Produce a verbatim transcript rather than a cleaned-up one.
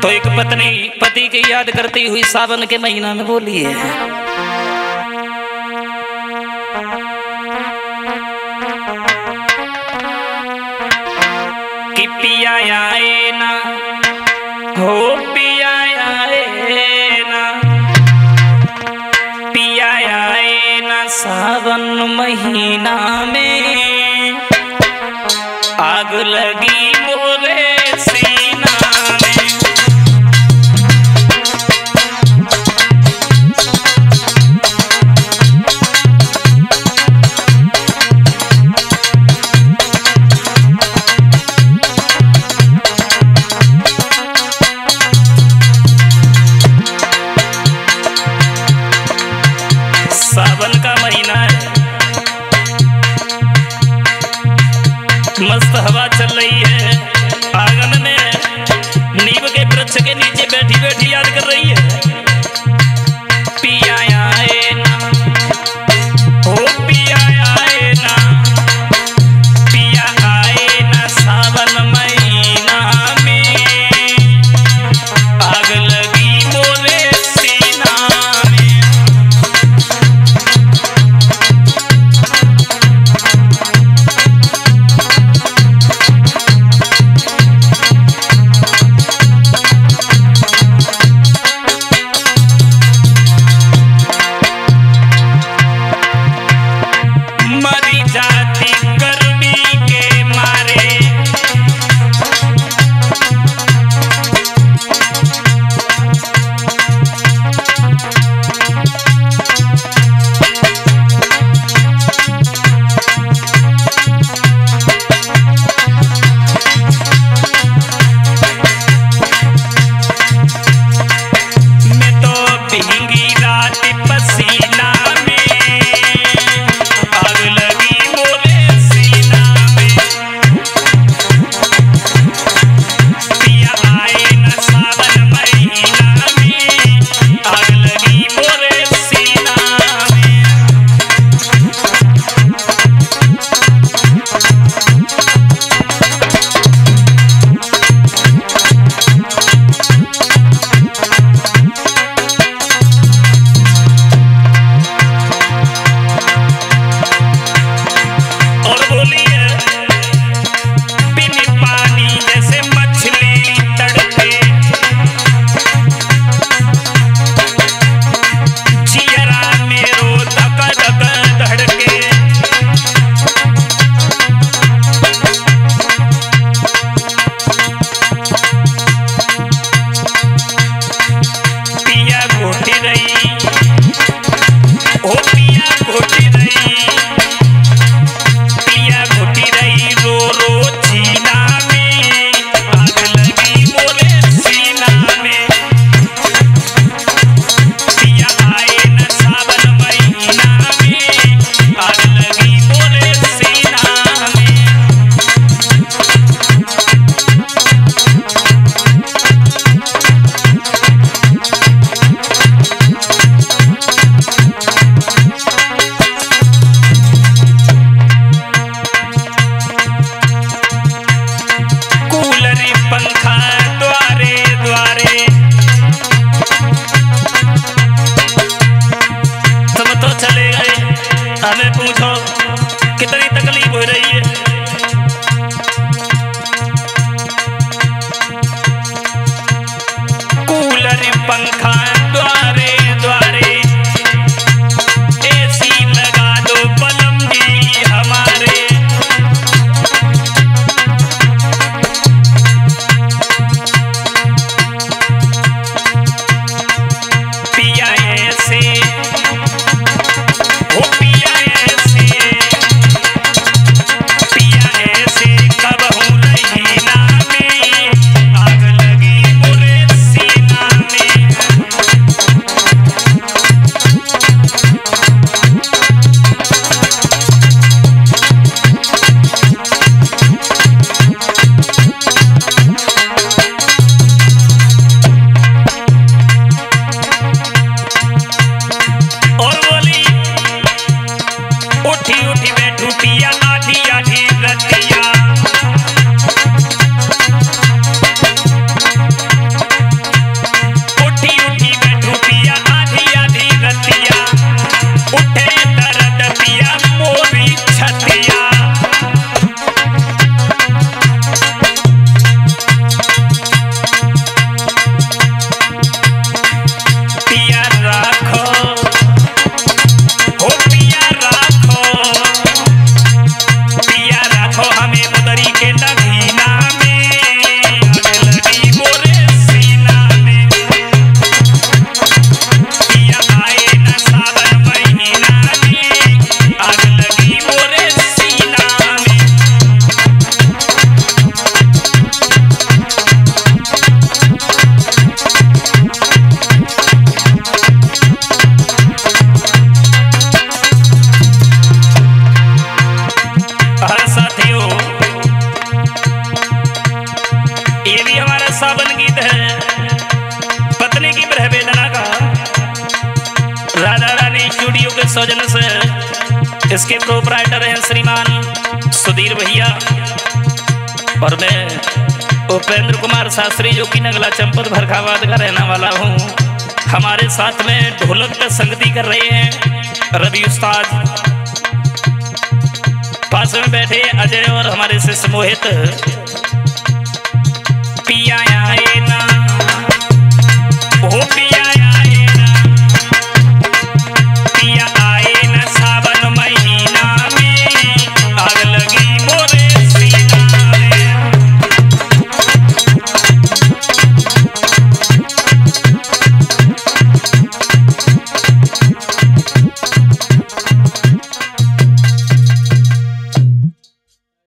तो एक पत्नी पति की याद करती हुई सावन के महीना में बोली है, कि पिया आए ना हो, पिया आए ना, पिया आए ना सावन महीना में, आग लगी मोरे सीना में। सावन का महीना है, मस्त हवा चल रही है, आंगन में नीम के वृक्ष के नीचे बैठी बैठी याद कर रही है, पिया आए ना हो, पिया आए ना, पिया आए ना सावन महीना में, आग लगी मोरे सीना में। हमें पूछो कितनी तकलीफ हो रही है। कूलर पंखा द्वारे द्वारे एसी लगा दो पलम जी हमारे। पिया ऐसे ये भी हमारा सावन गीत है पत्नी की विरह वेदना का। राधा रानी स्टूडियो के सौजन्य से इसके प्रोपराइटर हैं श्रीमान सुधीर भैया और मैं उपेंद्र कुमार शास्त्री जो कि नगला चंपत भरखाबाद का रहने वाला हूँ। हमारे साथ में ढोलक पर संगति कर रहे हैं रवि उस्ताद, पास में बैठे अजय और हमारे शिष्य मोहित। पिया